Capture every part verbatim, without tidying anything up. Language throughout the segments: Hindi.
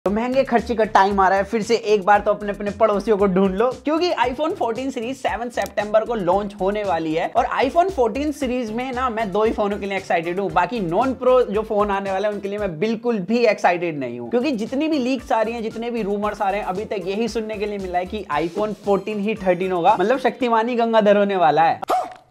तो महंगे खर्चे का टाइम आ रहा है फिर से एक बार तो अपने अपने पड़ोसियों को ढूंढ लो, क्योंकि आईफोन फोर्टीन सीरीज सेवन सितंबर को लॉन्च होने वाली है। और आईफोन फोर्टीन सीरीज में ना मैं दो ही फोनों के लिए एक्साइटेड हूँ, बाकी नॉन प्रो जो फोन आने वाले हैं उनके लिए मैं बिल्कुल भी एक्साइटेड नहीं हूँ, क्योंकि जितनी भी लीक्स आ रही हैं, जितने भी रूमर्स आ रहे हैं, अभी तक यही सुनने के लिए मिला है कि आईफोन फोर्टीन ही थर्टीन होगा, मतलब शक्तिमानी गंगाधर होने वाला है।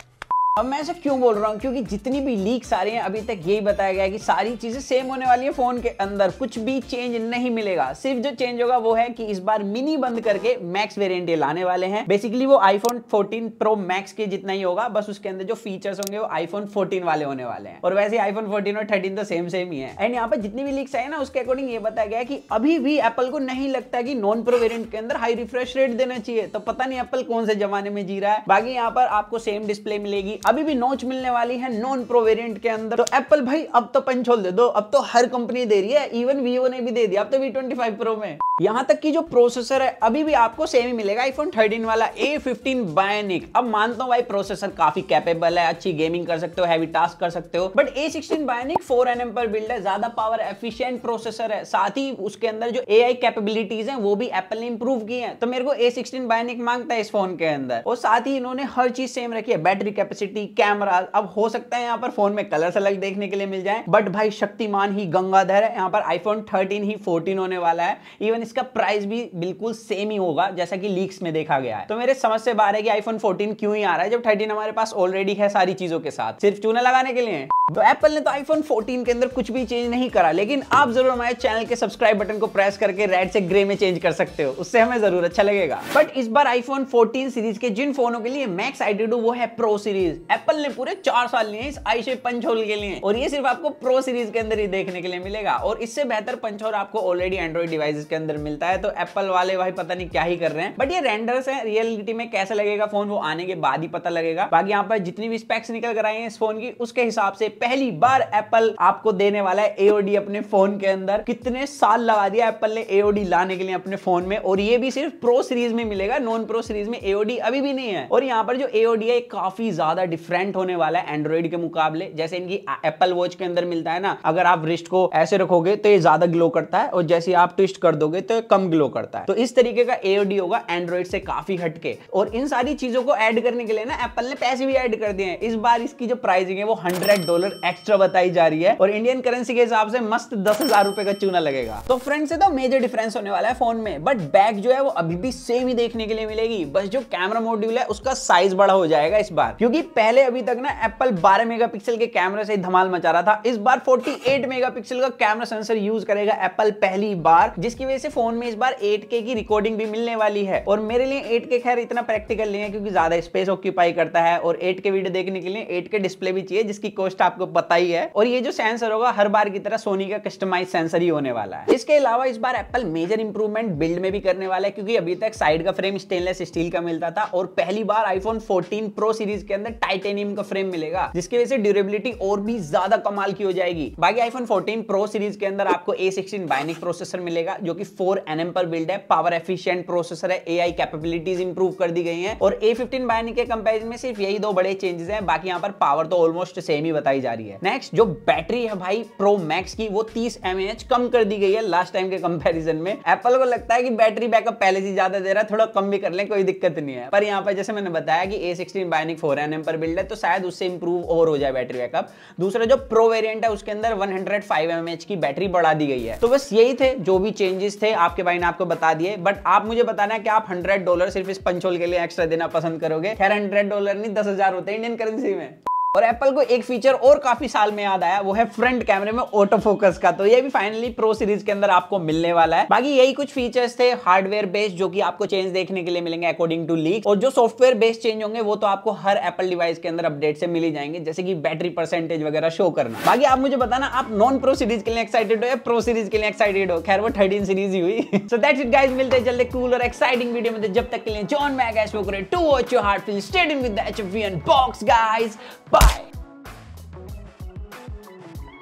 अब मैं ऐसा क्यों बोल रहा हूँ, क्योंकि जितनी भी लीक्स आ रही हैं अभी तक यही बताया गया है कि सारी चीजें सेम होने वाली है, फोन के अंदर कुछ भी चेंज नहीं मिलेगा। सिर्फ जो चेंज होगा वो है कि इस बार मिनी बंद करके मैक्स वेरिएंट ये लाने वाले हैं। बेसिकली वो आईफोन फोर्टीन प्रो मैक्स के जितना ही होगा, बस उसके अंदर जो फीचर्स होंगे वो आईफोन फोर्टीन वाले होने वाले हैं। और वैसे आईफोन फोर्टीन और थर्टीन तो सेम सेम ही है। एंड यहाँ पर जितनी भी लीक्स आई ना उसके अकॉर्डिंग ये बताया गया है कि अभी भी एप्पल को नहीं लगता कि नॉन प्रो वेरिएंट के अंदर हाई रिफ्रेश रेट देना चाहिए। तो पता नहीं एप्पल कौन से जमाने में जी रहा है। बाकी यहाँ पर आपको सेम डिस्प्ले मिलेगी, अभी भी नोच मिलने वाली है नॉन प्रो वेरिएंट के अंदर। तो एप्पल भाई अब तो पंचोल दे दो, अब तो हर कंपनी दे रही है, इवन वीवो ने भी दे दिया अब तो वी ट्वेंटी फाइव प्रो में। यहां तक कि जो प्रोसेसर है अभी भी आपको सेम ही मिलेगा, आईफोन थर्टीन वाला ए फिफ्टीन बायोनिक। अब मानता हूं भाई प्रोसेसर काफी कैपेबल है, अच्छी गेमिंग कर सकते हो, हैवी टास्क कर सकते हो, but A sixteen bionic four N M पर बिल्ड है, ज्यादा पावर एफिशिएंट प्रोसेसर है। साथ ही उसके अंदर जो एआई कैपेबिलिटीज हैं वो भी एप्पल ने इंप्रूव की हैं। तो मेरे को ए सिक्सटीन बायोनिक मांगता है इस फोन के अंदर। और साथ ही इन्होंने हर चीज सेम रखी है, बैटरी कैपेसिटी, कैमरा। अब हो सकता है यहाँ पर फोन में कलर्स अलग देखने के लिए मिल जाए, बट भाई शक्तिमान ही गंगाधर है। यहाँ पर आईफोन थर्टीन ही फोर्टीन होने वाला है। इवन इसका प्राइस भी बिल्कुल सेम ही होगा जैसा कि लीक्स में देखा गया है। तो मेरे समझ से बाहर है कि आईफोन फोर्टीन क्यों ही आ रहा है जब थर्टीन हमारे पास ऑलरेडी है सारी चीजों के साथ, सिर्फ चूना लगाने के लिए। तो एप्पल ने तो आईफोन फोर्टीन के अंदर कुछ भी चेंज नहीं करा, लेकिन आप जरूर हमारे चैनल के सब्सक्राइब बटन को प्रेस करके रेड से ग्रे में चेंज कर सकते हो, उससे हमें जरूर अच्छा लगेगा। बट इस बार आईफोन फोर्टीन सीरीज के जिन फोनों के लिए मैं एक्साइटेड हूं वो है प्रो सीरीज। एप्पल ने पूरे चार साल लिए इस आई शेप पंचहोल के लिए, और ये सिर्फ आपको प्रो सीरीज के अंदर ही देखने के लिए मिलेगा। और इससे बेहतर पंचहोल आपको ऑलरेडी एंड्रॉइड डिवाइसेस के अंदर मिलता है। तो एप्पल वाले भाई पता नहीं क्या ही कर रहे हैं, बट ये रेंडर्स है, रियलिटी में कैसा लगेगा फोन वो आने के बाद ही पता लगेगा। बाकी यहाँ पर जितनी भी स्पेक्स निकल कर आई हैं इस फोन की, उसके हिसाब से पहली बार एप्पल आपको देने वाला है एओडी अपने फोन के अंदर। कितने साल लगा दिया एप्पल ने एओडी लाने के लिए अपने फोन में, और ये भी सिर्फ प्रो सीरीज में मिलेगा, नॉन प्रो सीरीज में एओडी अभी भी नहीं है। और यहाँ पर जो एओडी है काफी ज्यादा डिफरेंट होने वाला है एंड्रॉइड के मुकाबले। जैसे इनकी एप्पल वॉच के अंदर मिलता है ना, अगर आप रिस्ट को ऐसे रखोगे तो ये ज्यादा ग्लो करता है, और जैसे आप ट्विस्ट कर दोगे तो ये कम ग्लो करता है। तो इस तरीके का एओडी होगा एंड्रॉइड से काफी हटके। और इन सारी चीजों को ऐड करने के लिए ना एप्पल ने पैसे भी ऐड कर दिए हैं। इस बार इसकी जो प्राइसिंग है वो हंड्रेड डॉलर एक्स्ट्रा बताई जा रही है, और इंडियन करेंसी के हिसाब से मस्त दस हजार रुपए का चूना लगेगा। तो फ्रेंड्स, से तो मेजर डिफरेंस होने वाला है फोन में, बट बैक जो है वो अभी भी सेम ही देखने के लिए मिलेगी। बस जो कैमरा मॉड्यूल है उसका साइज बड़ा हो जाएगा इस बार, क्योंकि पहले अभी तक ना एप्पल बारह मेगापिक्सल के कैमरा से धमाल मचा रहा था। इस बार अड़तालीस मेगापिक्सल का कैमरा सेंसर यूज करेगा एप्पल पहली बार, जिसकी वजह से फोन में इस बार एट के की रिकॉर्डिंग भी मिलने वाली है। और मेरे लिए एट के खैर इतना प्रैक्टिकल नहीं है, क्योंकि ज्यादा स्पेस ऑक्यूपाई करता है, और एट के वीडियो देखने के लिए एट के डिस्प्ले भी चाहिए, जिसकी कॉस्ट आपको पता ही है। और ये जो सेंसर होगा हर बार की तरह सोनी का कस्टमाइज सेंसर ही होने वाला है। इसके अलावा इस बार एप्पल मेजर इंप्रूवमेंट बिल्ड में भी करने वाला है, क्योंकि अभी तक साइड का फ्रेम स्टेनलेस स्टील का मिलता था, और पहली बार आईफोन फोर्टीन प्रो सीरीज के अंदर टाइटेनियम का फ्रेम मिलेगा, जिसकी वजह से ड्यूरेबिलिटी और भी ज्यादा कमाल की हो जाएगी। बाकी आईफोन फोर्टीन प्रो सीरीज के अंदर आपको ए सिक्सटीन बायोनिक प्रोसेसर मिलेगा, जो कि फोर एन एम पर बिल्ड है, पावर एफिशिएंट प्रोसेसर है, एआई कैपेबिलिटीज इंप्रूव कर दी गई हैं। और ए फिफ्टीन बायोनिक के कंपैरिजन में सिर्फ यही दो बड़े चेंजेस हैं, बाकी यहाँ पर पावर तो ऑलमोस्ट सेम ही बताई जा रही है। नेक्स्ट जो बैटरी है भाई प्रो मैक्स की, वो तीस एम ए एच कम कर दी गई है लास्ट टाइम के कंपैरिजन में। एप्पल को लगता है कि बैटरी बैकअप पहले से ज्यादा दे रहा है, थोड़ा कम भी कर लें कोई दिक्कत नहीं है। पर यहाँ पर जैसे मैंने बताया कि A sixteen bionic four N M पर बिल्ड है, तो शायद उससे इंप्रूव और हो जाए बैटरी बैकअप। दूसरा जो प्रो वेरिएंट है उसके अंदर one hundred five M A H की बैटरी बढ़ा दी गई है। तो बस यही थे जो भी चेंजेस थे, आपके भाई ने आपको बता दिए। बट आप मुझे बताना है कि आप हंड्रेड डॉलर सिर्फ इस पंचोल के लिए एक्स्ट्रा देना पसंद करोगे। खैर हंड्रेड डॉलर नहीं, दस हजार होते हैं इंडियन करेंसी में। और एप्पल को एक फीचर और काफी साल में याद आया, वो है फ्रंट कैमरे में ऑटो फोकस का। तो ये भी फाइनली प्रो सीरीज के अंदर आपको मिलने वाला है। बाकी यही कुछ फीचर्स थे हार्डवेयर बेस्ड, जो कि आपको चेंज देखने के लिए मिलेंगे अकॉर्डिंग टू लीक। और जो सॉफ्टवेयर बेस्ड चेंज होंगे वो तो आपको हर एप्पल डिवाइस के अंदर अपडेट से मिल ही जाएंगे, जैसे कि बैटरी परसेंटेज वगैरह शो करना। बाकी आप मुझे बताना आप नॉन प्रो सीरीज के लिए एक्साइटेड हो या प्रो सीरीज के लिए एक्साइटेड हो। खैर वो थर्टीन सीरीज ही हुई। सो दैट्स इट गाइस, मिलते हैं जल्दी कूल और एक्साइटिंग वीडियो में। जब तक के लिए John mag to watch your heart feel, stay in with the H F V unbox guys, bye.